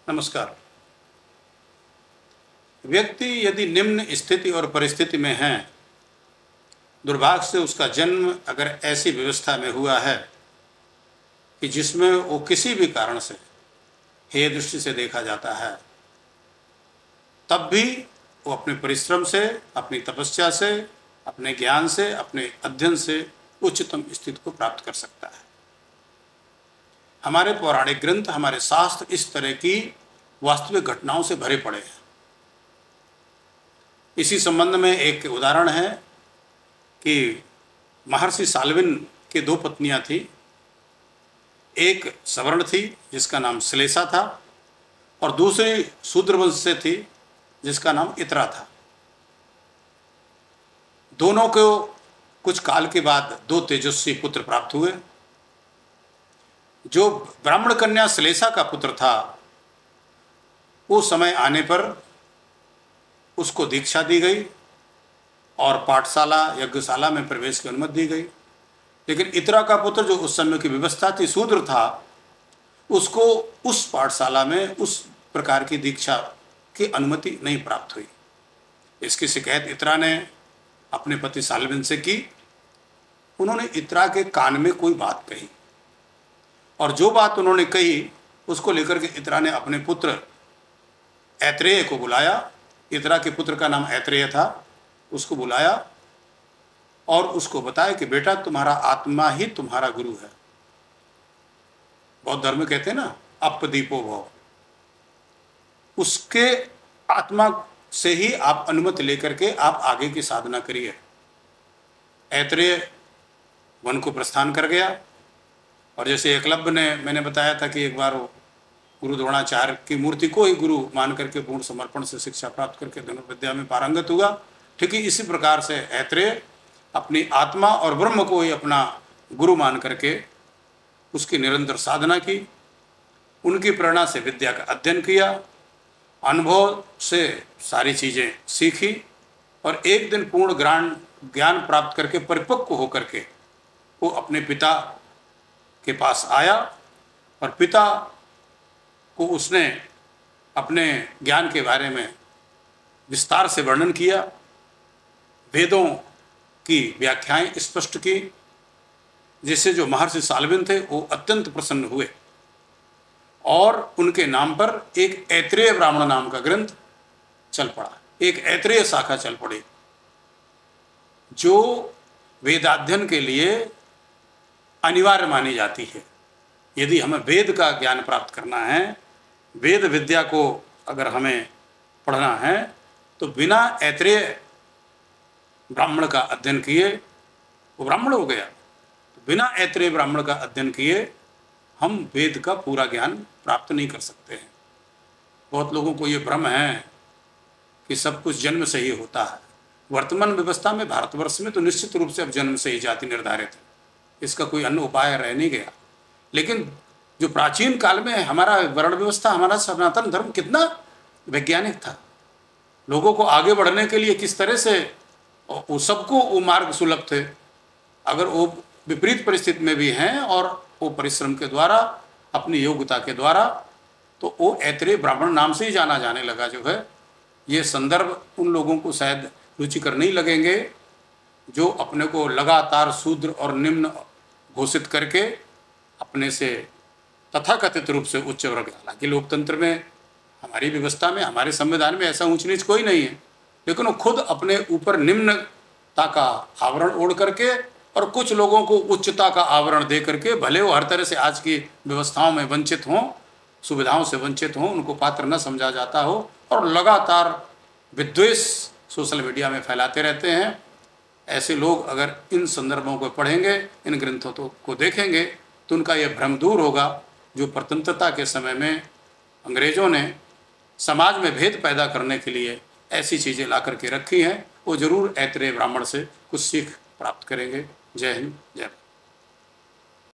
नमस्कार। व्यक्ति यदि निम्न स्थिति और परिस्थिति में है, दुर्भाग्य से उसका जन्म अगर ऐसी व्यवस्था में हुआ है कि जिसमें वो किसी भी कारण से हेय दृष्टि से देखा जाता है, तब भी वो अपने परिश्रम से, अपनी तपस्या से, अपने ज्ञान से, अपने अध्ययन से उच्चतम स्थिति को प्राप्त कर सकता है। हमारे पौराणिक ग्रंथ, हमारे शास्त्र इस तरह की वास्तविक घटनाओं से भरे पड़े हैं। इसी संबंध में एक उदाहरण है कि महर्षि साल्विन की दो पत्नियां थी। एक सवर्ण थी जिसका नाम श्लेषा था और दूसरी शूद्र वंश से थी जिसका नाम इत्रा था। दोनों को कुछ काल के बाद दो तेजस्वी पुत्र प्राप्त हुए। जो ब्राह्मण कन्या श्लेषा का पुत्र था, वो समय आने पर उसको दीक्षा दी गई और पाठशाला, यज्ञशाला में प्रवेश की अनुमति दी गई। लेकिन इत्रा का पुत्र, जो उस समय की व्यवस्था थी, शूद्र था, उसको उस पाठशाला में उस प्रकार की दीक्षा की अनुमति नहीं प्राप्त हुई। इसकी शिकायत इत्रा ने अपने पति साल्विन से की। उन्होंने इत्रा के कान में कोई बात कही और जो बात उन्होंने कही उसको लेकर के इत्रा ने अपने पुत्र ऐत्रेय को बुलाया। इत्रा के पुत्र का नाम ऐत्रेय था। उसको बुलाया और उसको बताया कि बेटा, तुम्हारा आत्मा ही तुम्हारा गुरु है। बौद्ध धर्म में कहते हैं ना, अपदीपो भव। उसके आत्मा से ही आप अनुमति लेकर के आप आगे की साधना करिए। ऐत्रेय वन को प्रस्थान कर गया और जैसे एकलव्य ने, मैंने बताया था कि एक बार वो गुरु द्रोणाचार्य की मूर्ति को ही गुरु मान करके पूर्ण समर्पण से शिक्षा प्राप्त करके धनुर्विद्या में पारंगत हुआ। ठीक ही इसी प्रकार से ऐत्रेय अपनी आत्मा और ब्रह्म को ही अपना गुरु मान करके उसकी निरंतर साधना की। उनकी प्रेरणा से विद्या का अध्ययन किया, अनुभव से सारी चीज़ें सीखी और एक दिन पूर्ण ज्ञान प्राप्त करके परिपक्व होकर के वो अपने पिता के पास आया और पिता को उसने अपने ज्ञान के बारे में विस्तार से वर्णन किया, वेदों की व्याख्याएं स्पष्ट की, जिससे जो महर्षि साल्विन थे वो अत्यंत प्रसन्न हुए और उनके नाम पर एक ऐत्रेय ब्राह्मण नाम का ग्रंथ चल पड़ा। एक ऐत्रेय शाखा चल पड़ी जो वेदाध्ययन के लिए अनिवार्य मानी जाती है। यदि हमें वेद का ज्ञान प्राप्त करना है, वेद विद्या को अगर हमें पढ़ना है, तो बिना ऐत्रेय ब्राह्मण का अध्ययन किए, वो ब्राह्मण हो गया, तो बिना ऐत्रेय ब्राह्मण का अध्ययन किए हम वेद का पूरा ज्ञान प्राप्त नहीं कर सकते हैं। बहुत लोगों को ये भ्रम है कि सब कुछ जन्म से ही होता है। वर्तमान व्यवस्था में, भारतवर्ष में तो निश्चित रूप से अब जन्म से ही जाति निर्धारित है, इसका कोई अन्य उपाय रह नहीं गया। लेकिन जो प्राचीन काल में हमारा वर्ण व्यवस्था, हमारा सनातन धर्म कितना वैज्ञानिक था। लोगों को आगे बढ़ने के लिए किस तरह से वो सबको वो मार्ग सुलभ थे। अगर वो विपरीत परिस्थिति में भी हैं और वो परिश्रम के द्वारा, अपनी योग्यता के द्वारा, तो वो ऐत्रेय ब्राह्मण नाम से ही जाना जाने लगा। जो है ये संदर्भ उन लोगों को शायद रुचिकर नहीं लगेंगे जो अपने को लगातार शूद्र और निम्न घोषित करके अपने से तथाकथित रूप से उच्च वर्ग। हालांकि लोकतंत्र में, हमारी व्यवस्था में, हमारे संविधान में ऐसा ऊंच नीच कोई नहीं है, लेकिन वो खुद अपने ऊपर निम्नता का आवरण ओढ़ करके और कुछ लोगों को उच्चता का आवरण दे करके, भले वो हर तरह से आज की व्यवस्थाओं में वंचित हों, सुविधाओं से वंचित हों, उनको पात्र न समझा जाता हो, और लगातार विद्वेष सोशल मीडिया में फैलाते रहते हैं। ऐसे लोग अगर इन संदर्भों को पढ़ेंगे, इन ग्रंथों को देखेंगे, तो उनका यह भ्रम दूर होगा जो स्वतंत्रता के समय में अंग्रेज़ों ने समाज में भेद पैदा करने के लिए ऐसी चीज़ें ला करके रखी हैं। वो जरूर ऐत्रेय ब्राह्मण से कुछ सीख प्राप्त करेंगे। जय हिंद, जय भारत।